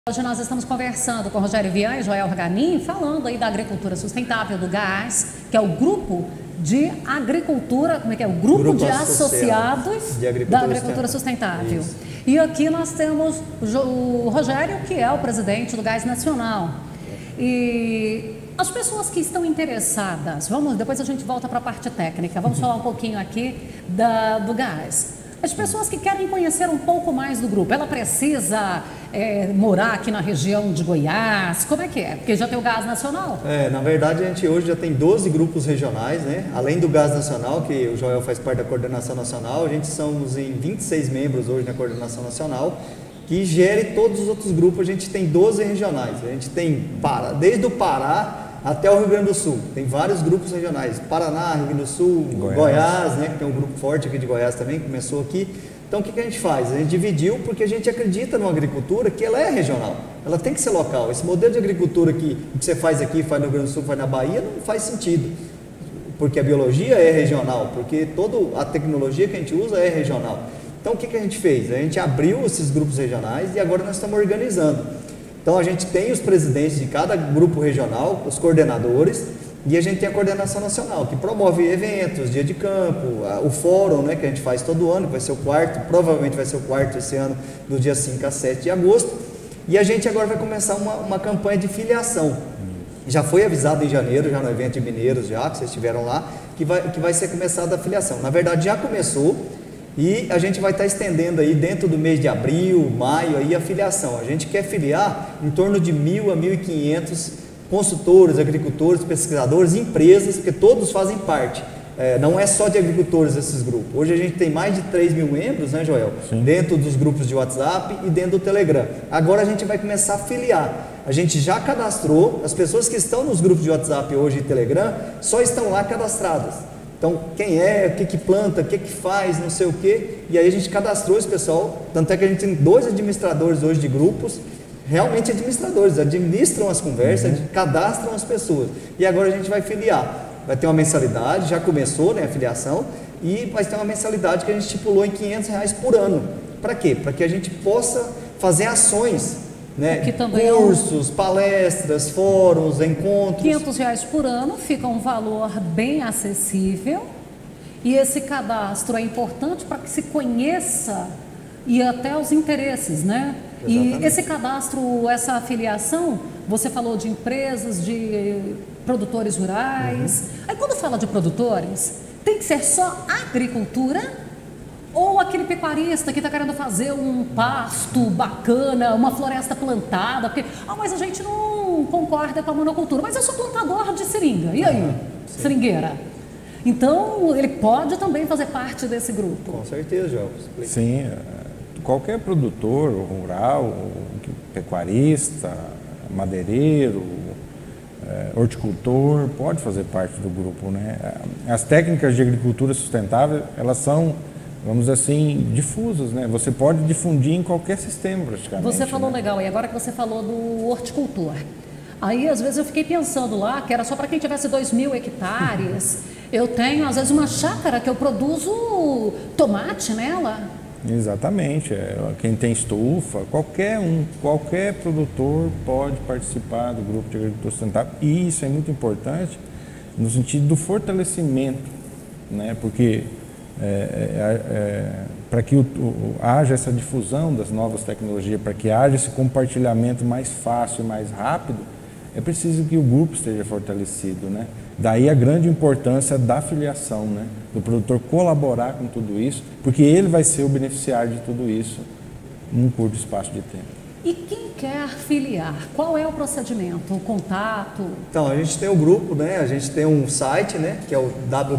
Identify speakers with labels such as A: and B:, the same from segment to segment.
A: Hoje nós estamos conversando com Rogério Vian e Joel Raganin, falando aí da agricultura sustentável do gás, que é o grupo de agricultura, como é que é? O grupo de associados da agricultura sustentável. Isso. E aqui nós temos o Rogério, que é o presidente do Gás Nacional. E as pessoas que estão interessadas, depois a gente volta para a parte técnica, vamos falar um pouquinho aqui do gás. As pessoas que querem conhecer um pouco mais do grupo, ela precisa morar aqui na região de Goiás? Como é que é? Porque já tem o Gás Nacional.
B: Na verdade, a gente hoje já tem 12 grupos regionais, né? Além do Gás Nacional, que o Joel faz parte da coordenação nacional, a gente somos em 26 membros hoje na coordenação nacional, que gere todos os outros grupos. A gente tem 12 regionais. A gente tem desde o Pará até o Rio Grande do Sul. Tem vários grupos regionais. Paraná, Rio Grande do Sul, Goiás, né, que tem um grupo forte aqui de Goiás também, que começou aqui. Então, o que a gente faz? A gente dividiu porque a gente acredita numa agricultura que ela é regional. Ela tem que ser local. Esse modelo de agricultura que você faz aqui, faz no Rio Grande do Sul, faz na Bahia, não faz sentido. Porque a biologia é regional, porque toda a tecnologia que a gente usa é regional. Então, o que a gente fez? A gente abriu esses grupos regionais e agora nós estamos organizando. Então, a gente tem os presidentes de cada grupo regional, os coordenadores, e a gente tem a coordenação nacional, que promove eventos, dia de campo, o fórum, né, que a gente faz todo ano, que vai ser o quarto, provavelmente vai ser o quarto esse ano, do dia 5 a 7 de agosto, e a gente agora vai começar uma campanha de filiação. Já foi avisado em janeiro, já no evento de Mineiros, que vocês estiveram lá, que vai ser começada a filiação. Na verdade, já começou. E a gente vai estar estendendo aí dentro do mês de abril, maio, aí a filiação. A gente quer filiar em torno de 1.000 a 1.500 consultores, agricultores, pesquisadores, empresas, porque todos fazem parte. Não é só de agricultores esses grupos. Hoje a gente tem mais de 3.000 membros, né, Joel? Sim. Dentro dos grupos de WhatsApp e dentro do Telegram. Agora a gente vai começar a filiar. A gente já cadastrou, as pessoas que estão nos grupos de WhatsApp hoje e Telegram só estão lá cadastradas. Então, quem é, o que planta, o que faz, não sei o quê. E aí a gente cadastrou esse pessoal. Tanto é que a gente tem 2 administradores hoje de grupos, realmente administradores, administram as conversas, cadastram as pessoas. E agora a gente vai filiar. Vai ter uma mensalidade, já começou, né, a filiação, e vai ter uma mensalidade que a gente estipulou em R$500 por ano. Para quê? Para que a gente possa fazer ações, né? Cursos, palestras, fóruns, encontros.
A: R$500 por ano fica um valor bem acessível, e esse cadastro é importante para que se conheça e até os interesses, né? Exatamente. E esse cadastro, essa afiliação, você falou de empresas, de produtores rurais. Aí quando fala de produtores, tem que ser só agricultura? Ou aquele pecuarista que está querendo fazer um pasto bacana, uma floresta plantada, porque, mas a gente não concorda com a monocultura, mas eu sou plantador de seringa, e aí? Seringueira. Então, ele pode também fazer parte desse grupo.
B: Com certeza, João.
C: Sim, qualquer produtor rural, pecuarista, madeireiro, horticultor, pode fazer parte do grupo, né? As técnicas de agricultura sustentável, elas são, vamos dizer assim, difusas, né? Você pode difundir em qualquer sistema, praticamente.
A: Você falou legal, e agora que você falou do horticultor, aí às vezes eu fiquei pensando lá que era só para quem tivesse 2.000 hectares. Eu tenho às vezes uma chácara que eu produzo tomate nela.
C: Exatamente, quem tem estufa, qualquer produtor pode participar do grupo de agricultura sustentável, e isso é muito importante no sentido do fortalecimento, né? Porque para que haja essa difusão das novas tecnologias, para que haja esse compartilhamento mais fácil e mais rápido, é preciso que o grupo esteja fortalecido, né? Daí a grande importância da filiação, né? Do produtor colaborar com tudo isso, porque ele vai ser o beneficiário de tudo isso num curto espaço de tempo.
A: E quem quer filiar? Qual é o procedimento, o contato?
B: Então, a gente tem o grupo, né? A gente tem um site, né? Que é o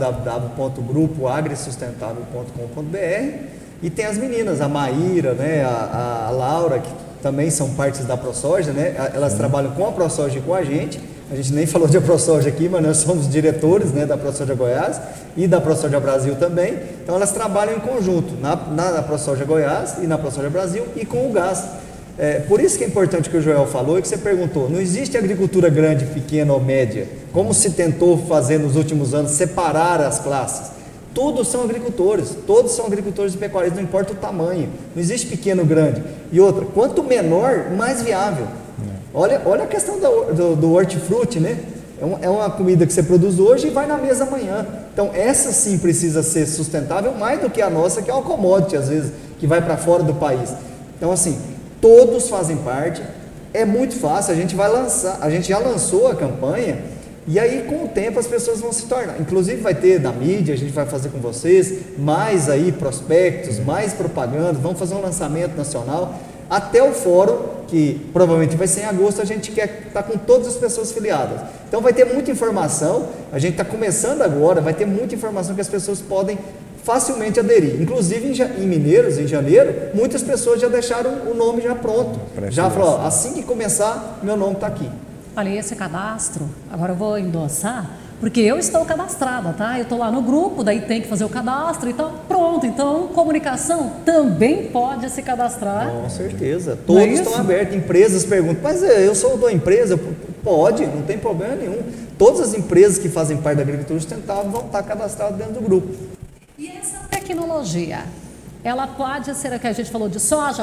B: www.grupoagrissustentável.com.br, e tem as meninas, a Maíra, né? A Laura, que também são partes da ProSoja, né? Elas trabalham com a ProSoja e com a gente nem falou de ProSoja aqui, mas nós somos diretores, né, da ProSoja Goiás e da ProSoja Brasil também. Então elas trabalham em conjunto na ProSoja Goiás e na ProSoja Brasil e com o gás. Por isso que é importante o que o Joel falou e que você perguntou. Não existe agricultura grande, pequena ou média, como se tentou fazer nos últimos anos, separar as classes. todos são agricultores e pecuaristas, não importa o tamanho, não existe pequeno ou grande. E outra, quanto menor, mais viável. Olha a questão do hortifruti, né? É uma comida que você produz hoje e vai na mesa amanhã. Então essa sim precisa ser sustentável mais do que a nossa, que é uma commodity às vezes, que vai para fora do país. Então assim, todos fazem parte, é muito fácil, a gente já lançou a campanha e aí com o tempo as pessoas vão se tornar, inclusive vai ter da mídia, a gente vai fazer com vocês, mais aí prospectos, mais propaganda, vamos fazer um lançamento nacional, até o fórum, que provavelmente vai ser em agosto, a gente quer estar com todas as pessoas filiadas. Então vai ter muita informação, a gente está começando agora, vai ter muita informação que as pessoas podem facilmente aderir. Inclusive em Mineiros, em janeiro, muitas pessoas já deixaram o nome já pronto. Já falou, assim que começar, meu nome está aqui.
A: Olha, esse cadastro, agora eu vou endossar, porque eu estou cadastrada, tá? Eu estou lá no grupo, daí tem que fazer o cadastro e tal. Pronto, então comunicação também pode se cadastrar.
B: Com certeza, todos estão abertos. Empresas perguntam, mas eu sou da empresa? Pode, não tem problema nenhum. Todas as empresas que fazem parte da agricultura sustentável vão estar cadastradas dentro do grupo.
A: E essa tecnologia, ela pode ser a que a gente falou de soja,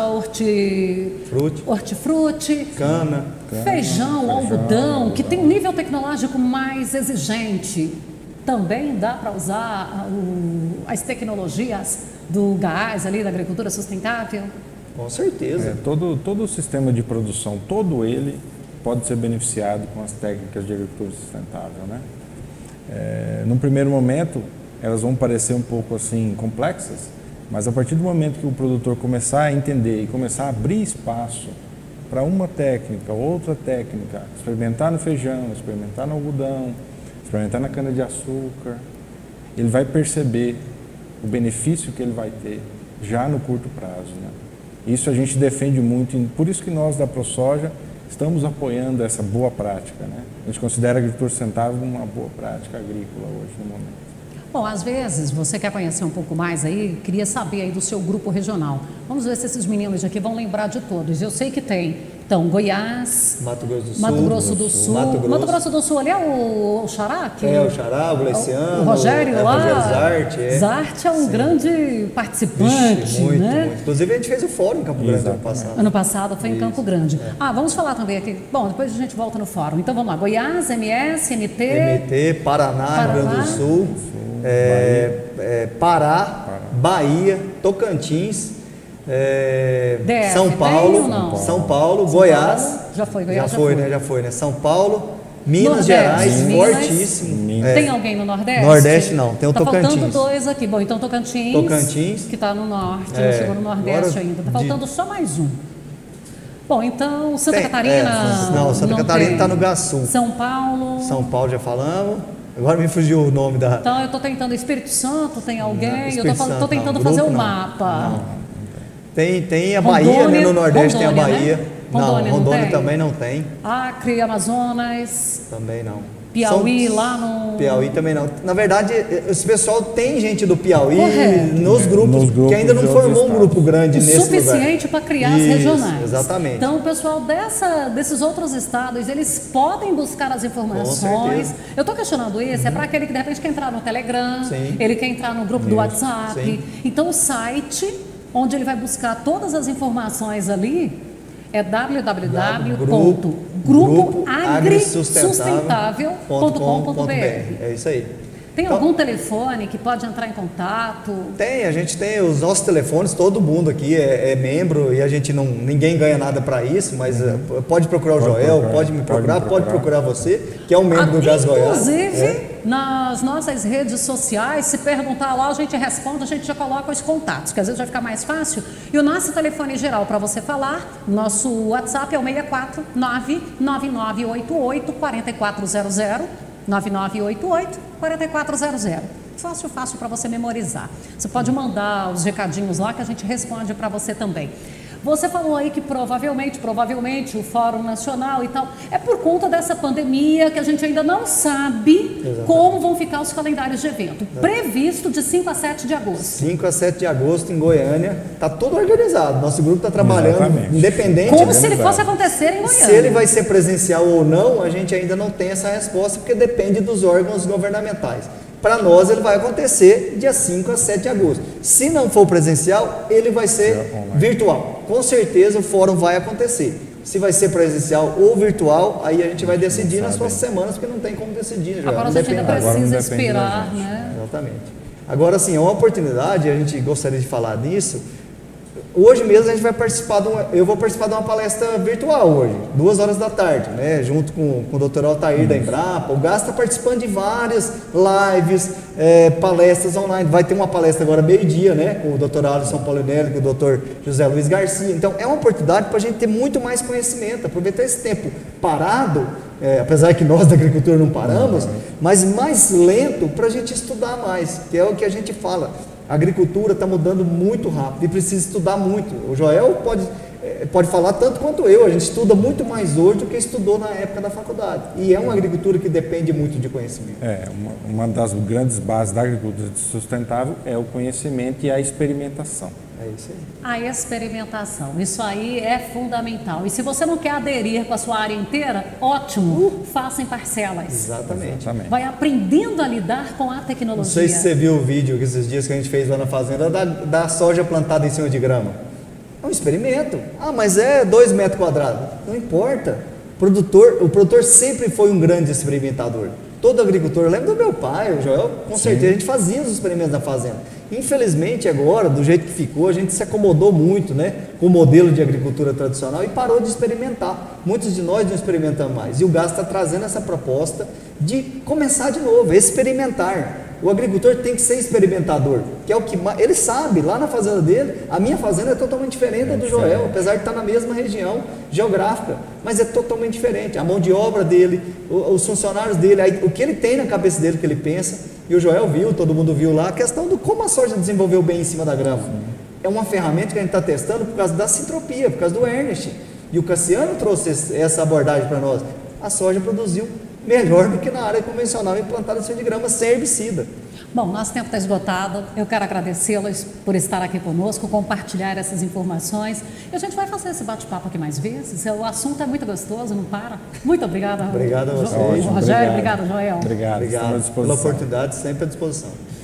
A: hortifruti,
B: cana,
A: feijão, algodão, que tem um nível tecnológico mais exigente. Também dá para usar as tecnologias do gás ali, da agricultura sustentável?
B: Com certeza.
C: Todo o sistema de produção, todo ele pode ser beneficiado com as técnicas de agricultura sustentável, né? Num primeiro momento, elas vão parecer um pouco assim complexas, mas a partir do momento que o produtor começar a entender e começar a abrir espaço para uma técnica, outra técnica, experimentar no feijão, experimentar no algodão, experimentar na cana-de-açúcar, ele vai perceber o benefício que ele vai ter já no curto prazo, né? Isso a gente defende muito, por isso que nós da ProSoja estamos apoiando essa boa prática, né? A gente considera a agricultura sustentável uma boa prática agrícola hoje no momento.
A: Bom, às vezes você quer conhecer um pouco mais aí, queria saber aí do seu grupo regional. Vamos ver se esses meninos aqui vão lembrar de todos. Eu sei que tem, então, Goiás,
B: Mato Grosso do Sul,
A: Mato Grosso do Sul, ali é o Xará?
B: O Xará, o Gleiciano,
A: o Rogério lá.
B: Rogério Zarte.
A: Zarte é um grande participante.
B: Vixe, muito,
A: né?
B: muito. Inclusive a gente fez o fórum em Campo Grande ano passado.
A: Ano passado foi em Campo Grande. Vamos falar também aqui. Bom, depois a gente volta no fórum. Então vamos lá, Goiás, MS, MT,
B: Paraná, Rio Grande do Sul. Pará, Bahia, Tocantins,
A: DF,
B: São Paulo, Goiás.
A: Já foi, Goiás
B: Já foi, né? São Paulo, Minas Gerais, fortíssimo.
A: Tem alguém no Nordeste?
B: Nordeste não, tem o Tocantins.
A: Tá faltando dois aqui. Bom, então Tocantins. Que está no Norte, não chegou no Nordeste ainda. Está faltando só mais um. Bom, então Santa Catarina.
B: Não, Santa Catarina está no Gaçu.
A: São Paulo
B: já falamos. Agora me fugiu o nome da...
A: Então, eu estou tentando... Espírito Santo, tem alguém?
B: Eu
A: estou tentando fazer o mapa.
B: Não. Tem a Bahia, Rondônia, né? No Nordeste Rondônia, tem a Bahia.
A: Né?
B: Rondônia também não tem.
A: Acre, Amazonas.
B: Também não.
A: Piauí lá no...
B: Piauí também não. Na verdade, esse pessoal tem gente do Piauí nos grupos que ainda não formou um grupo grande nesse lugar.
A: O suficiente para criar as regionais.
B: Exatamente.
A: Então, o pessoal desses outros estados, eles podem buscar as informações. Eu estou questionando isso, é para aquele que de repente quer entrar no Telegram, ele quer entrar no grupo do WhatsApp. Sim. Então, o site onde ele vai buscar todas as informações ali é www.grupoagrissustentável.com.br.
B: É isso aí.
A: Tem algum telefone que pode entrar em contato?
B: A gente tem os nossos telefones, todo mundo aqui é membro e ninguém ganha nada para isso, mas pode procurar o Joel, pode me procurar, pode procurar você, que é um membro do Gás Goiás.
A: Inclusive, nas nossas redes sociais, se perguntar lá, a gente responde, a gente já coloca os contatos, que às vezes vai ficar mais fácil. E o nosso telefone geral para você falar, nosso WhatsApp é o 64 99988 4400. 9988-4400. Fácil para você memorizar. Você pode mandar os recadinhos lá que a gente responde para você também. Você falou aí que provavelmente o Fórum Nacional e tal, é por conta dessa pandemia que a gente ainda não sabe como vão ficar os calendários de evento. Previsto de 5 a 7 de agosto. 5
B: a 7 de agosto em Goiânia, está tudo organizado. Nosso grupo está trabalhando independente.
A: Como se ele fosse acontecer em Goiânia.
B: Se ele vai ser presencial ou não, a gente ainda não tem essa resposta, porque depende dos órgãos governamentais. para nós ele vai acontecer dia 5 a 7 de agosto. Se não for presencial, ele vai ser virtual. Com certeza o fórum vai acontecer. Se vai ser presencial ou virtual, aí a gente vai decidir nas próximas semanas, porque não tem como decidir. Já.
A: Agora a gente ainda precisa esperar, né?
B: Exatamente. Agora, sim, é uma oportunidade, a gente gostaria de falar nisso. Hoje mesmo a gente vai participar eu vou participar de uma palestra virtual hoje, 2 horas da tarde, né? Junto com o Dr. Altair da Embrapa. O GAS está participando de várias lives, palestras online. Vai ter uma palestra agora meio-dia, né? Com o Dr. Alisson Paulinelli, com o Dr. José Luiz Garcia. Então é uma oportunidade para a gente ter muito mais conhecimento, aproveitar esse tempo parado, apesar que nós da agricultura não paramos, mas mais lento para a gente estudar mais, que é o que a gente fala. A agricultura está mudando muito rápido e precisa estudar muito. O Joel pode falar tanto quanto eu. A gente estuda muito mais hoje do que estudou na época da faculdade. E é uma agricultura que depende muito de conhecimento.
C: Uma das grandes bases da agricultura sustentável é o conhecimento e a experimentação.
B: É isso aí.
A: A experimentação, isso aí é fundamental. E se você não quer aderir com a sua área inteira, ótimo, faça em parcelas.
B: Exatamente.
A: Vai aprendendo a lidar com a tecnologia.
B: Não sei se você viu o vídeo esses dias que a gente fez lá na fazenda da soja plantada em cima de grama. É um experimento. Mas é 2 metros quadrados. Não importa. O produtor sempre foi um grande experimentador. Todo agricultor, eu lembro do meu pai, o Joel, com certeza a gente fazia os experimentos na fazenda. Infelizmente agora, do jeito que ficou, a gente se acomodou muito, né, com o modelo de agricultura tradicional e parou de experimentar. Muitos de nós não experimentamos mais. E o GAS está trazendo essa proposta de começar de novo, experimentar. O agricultor tem que ser experimentador, que é o que ele sabe, lá na fazenda dele, a minha fazenda é totalmente diferente da do Joel, apesar de estar na mesma região geográfica, mas é totalmente diferente. A mão de obra dele, os funcionários dele, o que ele tem na cabeça dele, o que ele pensa, e o Joel viu, todo mundo viu lá, a questão do como a soja desenvolveu bem em cima da grama. É uma ferramenta que a gente está testando por causa da sintropia, por causa do Ernest, e o Cassiano trouxe essa abordagem para nós. A soja produziu melhor do que na área convencional implantada de grama sem herbicida.
A: Bom, nosso tempo está esgotado. Eu quero agradecê-los por estar aqui conosco, compartilhar essas informações. E a gente vai fazer esse bate-papo aqui mais vezes. O assunto é muito gostoso, não para. Muito obrigada.
B: Obrigado a vocês.
A: Rogério, obrigado, Joel.
C: Obrigado pela
B: oportunidade, sempre à disposição.